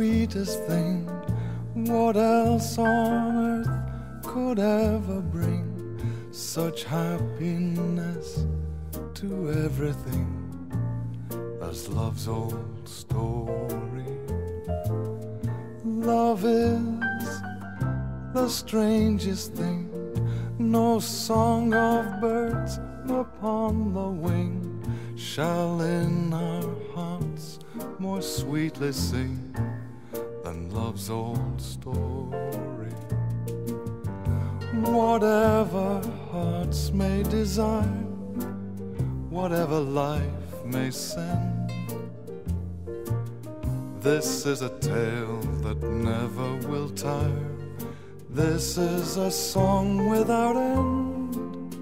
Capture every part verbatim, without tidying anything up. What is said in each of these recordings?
sweetest thing. What else on earth could ever bring such happiness to everything as love's old story? Love is the strangest thing. No song of birds upon the wing shall in our hearts more sweetly sing than love's old story. Whatever hearts may desire, whatever life may send, this is a tale that never will tire. This is a song without end.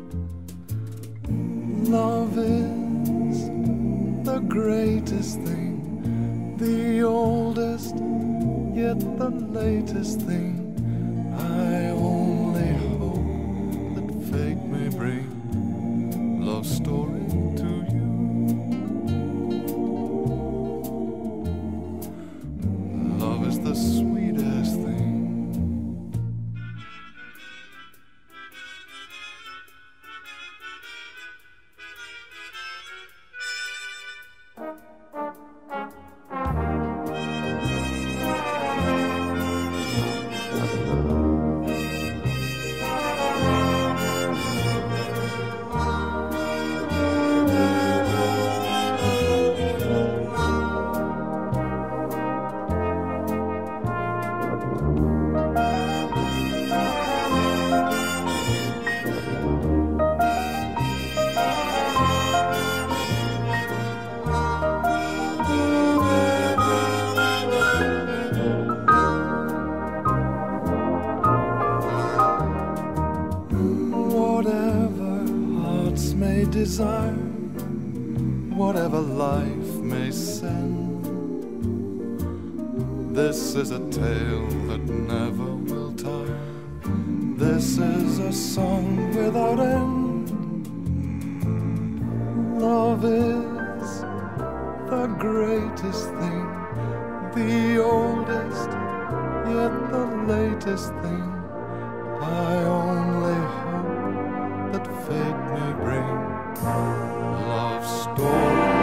Love is the greatest thing, the oldest, yet the latest thing. I only hope that fate may bring love's story to you. Love is the sweetest thing. May desire, whatever life may send, this is a tale that never will tire. This is a song without end. Love is the greatest thing, the oldest, yet the latest thing. I only hope that fate may bring love's story.